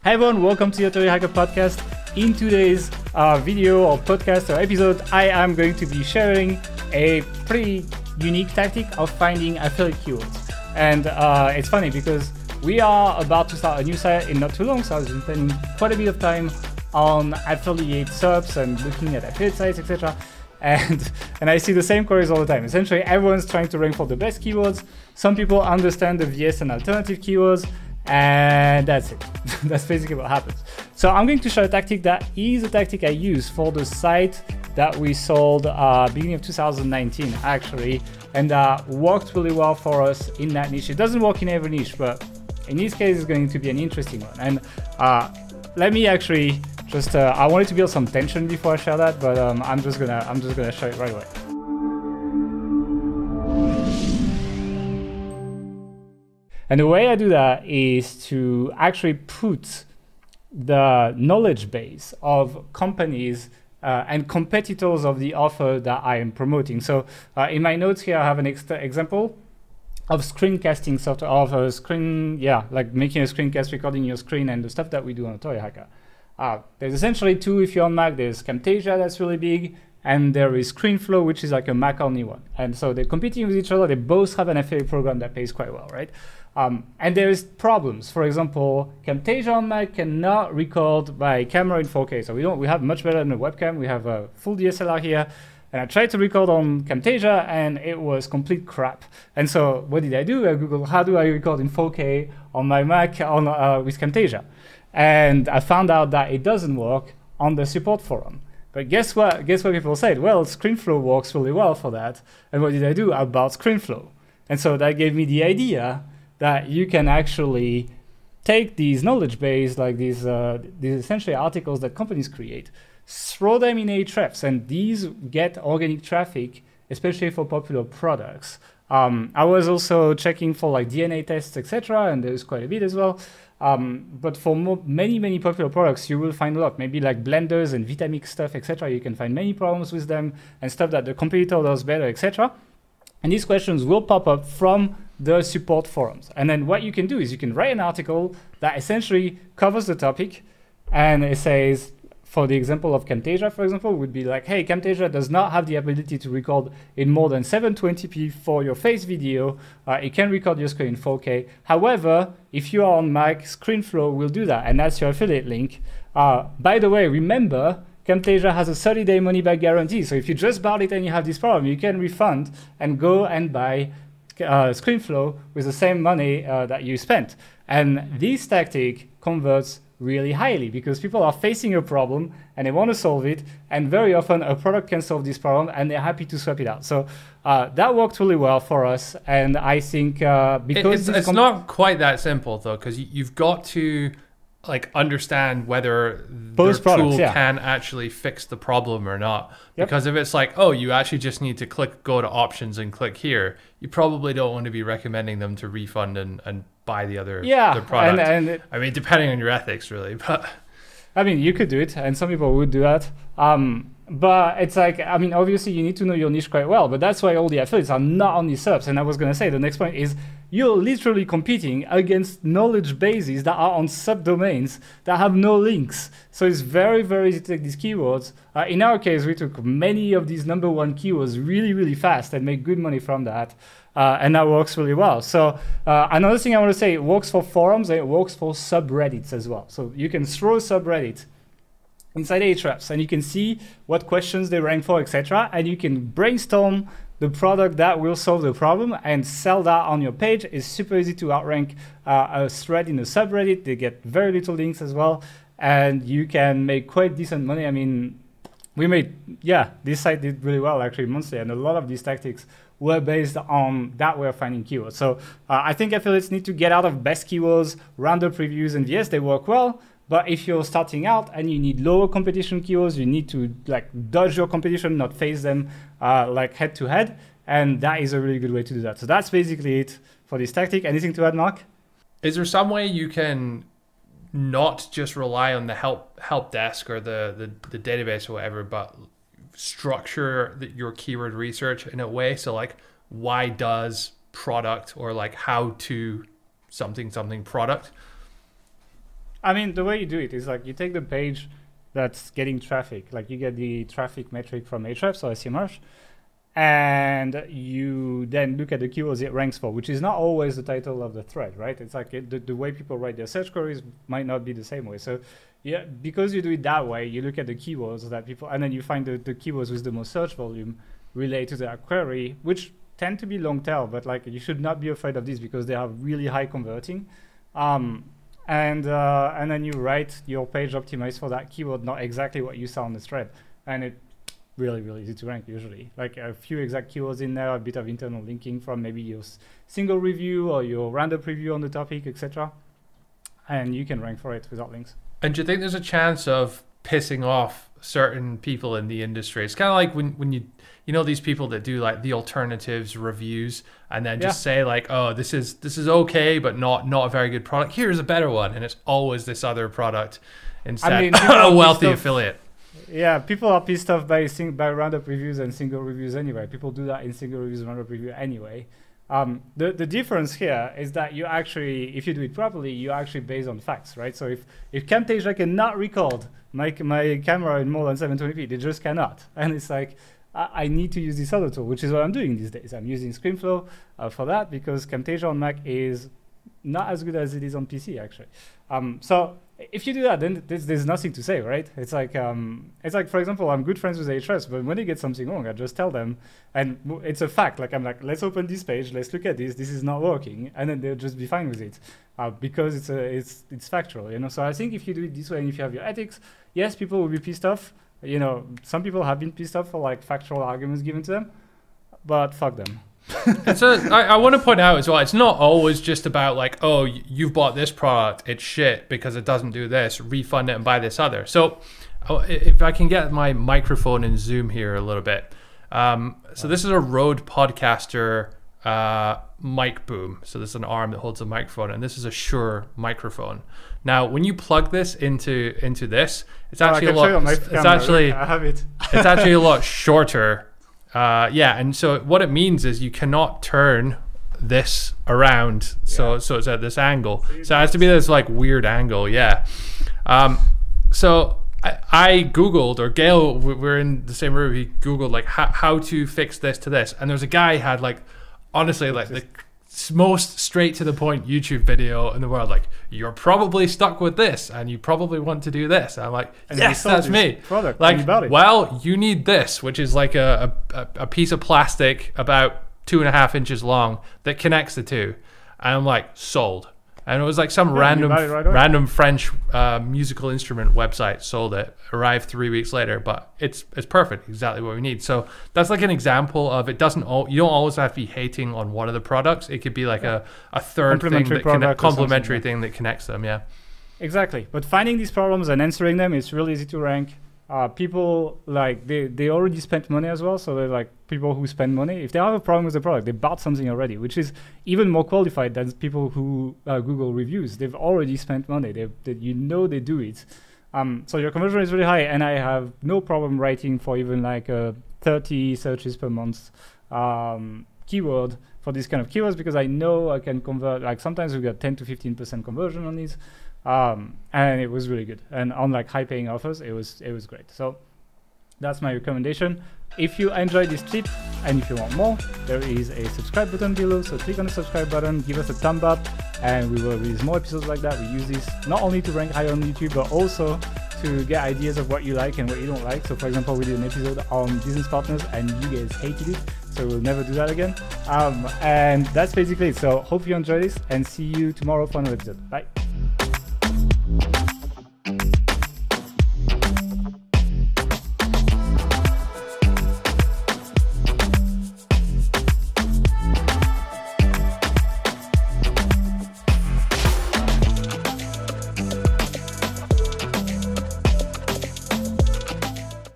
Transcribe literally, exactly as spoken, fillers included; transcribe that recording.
Hi everyone, welcome to the Authority Hacker Podcast. In today's uh, video or podcast or episode, I am going to be sharing a pretty unique tactic of finding affiliate keywords. And uh, it's funny because we are about to start a new site in not too long, so I've been spending quite a bit of time on affiliate subs and looking at affiliate sites, et cetera. And, and I see the same queries all the time. Essentially, everyone's trying to rank for the best keywords. Some people understand the V S and alternative keywords, and that's it. That's basically what happens. So I'm going to show a tactic that is a tactic I use for the site that we sold uh, beginning of two thousand nineteen, actually, and that uh, worked really well for us in that niche. It doesn't work in every niche, but in this case, it's going to be an interesting one. And uh, let me actually just, uh, I wanted to build some tension before I share that, but um, I'm just gonna, I'm just gonna show it right away. And the way I do that is to actually put the knowledge base of companies uh, and competitors of the offer that I am promoting. So uh, in my notes here, I have an ex example of screencasting software, of a screen, yeah, like making a screencast, recording your screen, and the stuff that we do on Authority Hacker. Uh, there's essentially two if you're on Mac. There's Camtasia, that's really big, and there is ScreenFlow, which is like a Mac-only one. And so they're competing with each other. They both have an affiliate program that pays quite well, right? Um, and there's problems. For example, Camtasia on Mac cannot record by camera in four K. So we don't. We have much better than a webcam. We have a full D S L R here. And I tried to record on Camtasia, and it was complete crap. And so what did I do? I Googled, how do I record in four K on my Mac on, uh, with Camtasia? And I found out that it doesn't work on the support forum. But guess what? Guess what people said? Well, ScreenFlow works really well for that. And what did I do about ScreenFlow? And so that gave me the idea that you can actually take these knowledge base, like these, uh, these essentially articles that companies create, throw them in Ahrefs, and these get organic traffic, especially for popular products. Um, I was also checking for like D N A tests, et cetera, and there's quite a bit as well. Um, but for mo many, many popular products, you will find a lot. Maybe like blenders and Vitamix stuff, et cetera. You can find many problems with them and stuff that the competitor does better, et cetera. And these questions will pop up from the support forums. And then what you can do is you can write an article that essentially covers the topic, and it says, for the example of Camtasia, for example, would be like, hey, Camtasia does not have the ability to record in more than seven twenty p for your face video. Uh, it can record your screen in four K. However, if you are on Mac, ScreenFlow will do that, and that's your affiliate link. Uh, by the way, remember, Camtasia has a thirty day money-back guarantee. So if you just bought it and you have this problem, you can refund and go and buy uh, ScreenFlow with the same money uh, that you spent. And this tactic converts really highly because people are facing a problem and they want to solve it, and very often a product can solve this problem and they're happy to swap it out. So uh, that worked really well for us, and I think uh, because it's, it's not quite that simple though, because you've got to like understand whether Both the products, tool yeah. can actually fix the problem or not. Yep. Because if it's like, oh, you actually just need to click, go to options and click here, you probably don't want to be recommending them to refund and, and buy the other yeah, the product. And, and it, I mean, depending on your ethics, really. But I mean, you could do it, and some people would do that. Um, but it's like, I mean, obviously you need to know your niche quite well, but that's why all the affiliates are not only subs. And I was going to say, the next point is you're literally competing against knowledge bases that are on subdomains that have no links. So it's very, very easy to take these keywords. Uh, in our case, we took many of these number one keywords really, really fast and make good money from that. Uh, and that works really well. So uh, another thing I want to say, it works for forums and it works for subreddits as well. So you can throw a subreddit inside Ahrefs, and you can see what questions they rank for, et cetera. And you can brainstorm the product that will solve the problem and sell that on your page. It's super easy to outrank uh, a thread in a subreddit. They get very little links as well, and you can make quite decent money. I mean, we made, yeah, this site did really well actually monthly, and a lot of these tactics were based on that way of finding keywords. So uh, I think affiliates need to get out of best keywords, roundup reviews, and yes, they work well. But if you're starting out and you need lower competition keywords, you need to like dodge your competition, not face them uh, like head to head. And that is a really good way to do that. So that's basically it for this tactic. Anything to add, Mark? is there some way you can not just rely on the help help desk or the, the, the database or whatever, but structure the, your keyword research in a way? So like, why does product or like how to something something product? I mean, the way you do it is like you take the page that's getting traffic, like you get the traffic metric from Ahrefs or SEMrush, and you then look at the keywords it ranks for, which is not always the title of the thread, right? It's like it, the, the way people write their search queries might not be the same way. So yeah, because you do it that way, you look at the keywords that people, and then you find the, the keywords with the most search volume relate to that query, which tend to be long tail, but like you should not be afraid of these because they are really high converting. Um, and uh, and then you write your page optimized for that keyword, not exactly what you saw on the thread, and it really really easy to rank usually. Like a few exact keywords in there, a bit of internal linking from maybe your single review or your random preview on the topic, et cetera. And you can rank for it without links. And do you think there's a chance of pissing off certain people in the industry? It's kind of like when when you you know these people that do like the alternatives reviews and then just yeah. say like, oh, this is this is okay, but not not a very good product. Here's a better one, and it's always this other product instead. I mean, a wealthy affiliate. Yeah, people are pissed off by sing by roundup reviews and single reviews anyway. People do that in single reviews and roundup review anyway. Um, the the difference here is that you actually, if you do it properly, you actually based on facts, right? So if if Camtasia cannot record my my camera in more than seven twenty p, they just cannot, and it's like I, I need to use this other tool, which is what I'm doing these days. I'm using ScreenFlow uh, for that because Camtasia on Mac is not as good as it is on P C actually. Um, so if you do that, then there's, there's nothing to say, right? It's like, um, it's like, for example, I'm good friends with Ahrefs, but when they get something wrong, I just tell them, and it's a fact. Like I'm like, let's open this page, let's look at this. This is not working, and then they'll just be fine with it uh, because it's a, it's it's factual, you know. So I think if you do it this way, and if you have your ethics, yes, people will be pissed off. You know, some people have been pissed off for like factual arguments given to them, but fuck them. And so I, I want to point out as well, it's not always just about like, oh, you've bought this product, it's shit because it doesn't do this, refund it and buy this other. So if I can get my microphone and zoom here a little bit. Um, so this is a Rode Podcaster uh, mic boom. So this is an arm that holds a microphone, and this is a Shure microphone. Now, when you plug this into into this, it's actually oh, a lot. It's camera. actually I have it. It's actually a lot shorter. Uh, yeah, and so what it means is you cannot turn this around, so yeah. so it's at this angle. So, so it has to be this like weird angle, yeah. Um, so I, I Googled, or Gael, we're in the same room, he Googled like how, how to fix this to this, and there's a guy who had like, honestly, like the most straight to the point YouTube video in the world, like, you're probably stuck with this and you probably want to do this. And I'm like, and yes, that's me. Product, like, well, you need this, which is like a, a, a piece of plastic about two and a half inches long that connects the two. And I'm like, sold. And it was like some yeah, random right random French uh, musical instrument website sold it. Arrived three weeks later, but it's it's perfect, exactly what we need. So that's like an example of it doesn't all you don't always have to be hating on one of the products. It could be like yeah. a, a third thing that connect, complementary thing that connects them. Yeah, exactly. But finding these problems and answering them is really easy to rank. Uh, people like they, they already spent money as well, so they're like people who spend money. If they have a problem with the product, they bought something already, which is even more qualified than people who uh, Google reviews. They've already spent money. They, they you know they do it. Um, so your conversion is really high, and I have no problem writing for even like uh, thirty searches per month um, keyword for this kind of keywords because I know I can convert. Like sometimes we get ten to fifteen percent conversion on these. Um, and it was really good. And on like high paying offers, it was it was great. So that's my recommendation. If you enjoyed this tip and if you want more, there is a subscribe button below. So click on the subscribe button, give us a thumb up, and we will release more episodes like that. We use this not only to rank higher on YouTube, but also to get ideas of what you like and what you don't like. So for example, we did an episode on business partners and you guys hated it. So we'll never do that again. Um, and that's basically it. So hope you enjoyed this and see you tomorrow for another episode. Bye.